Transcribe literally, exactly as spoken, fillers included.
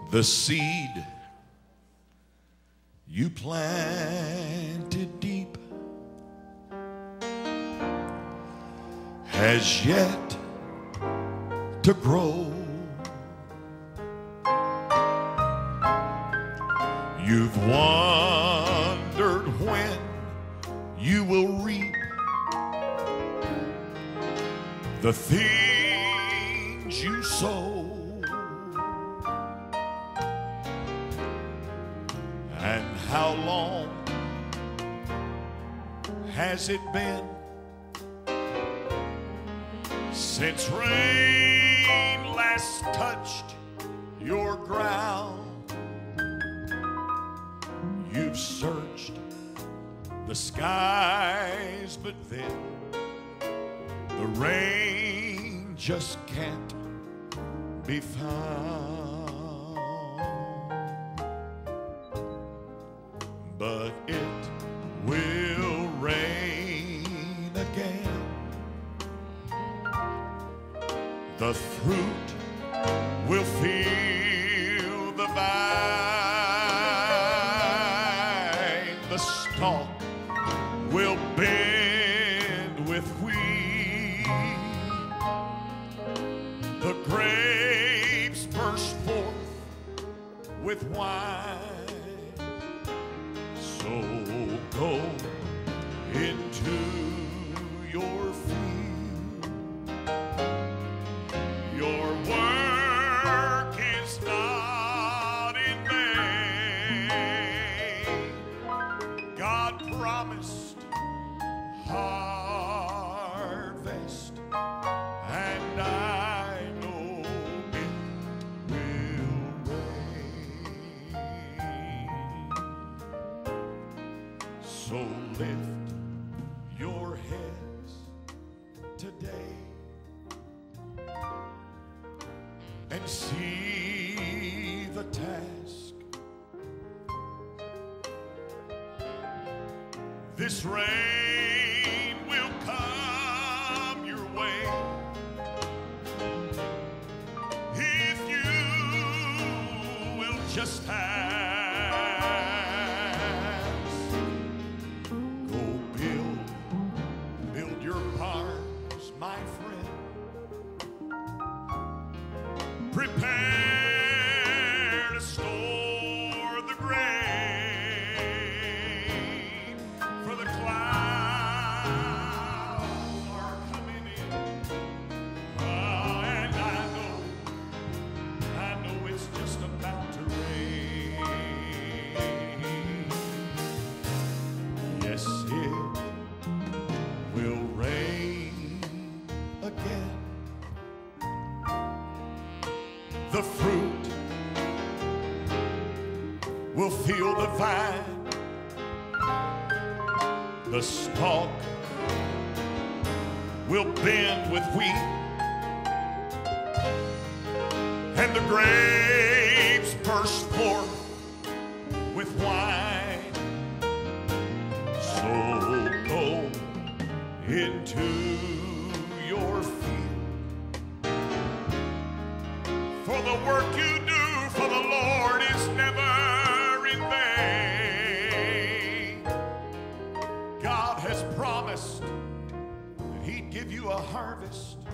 The seed you planted deep has yet to grow. You've wondered when you will reap the things you sow. And how long has it been since rain last touched your ground? You've searched the skies, but then the rain just can't be found. But it will rain again. The fruit will fill the vine. The stalk will bend with wheat. The grapes burst forth with wine. So go into your field. Your work is not in vain. God promised harvest, and I know it will rain. So lift your heads today and see the task. This rain will come your way if you will just ask. Go build, build your barns, my friend. Prepare to store the grain, for the clouds are coming in. Ah, and I know, I know it's just about to rain. Yes, it will rain again. The fruit will fill the vine. The stalk will bend with wheat. And the grapes burst forth with wine. So go into your field. For the work you do for the Lord is never in vain. God has promised that He'd give you a harvest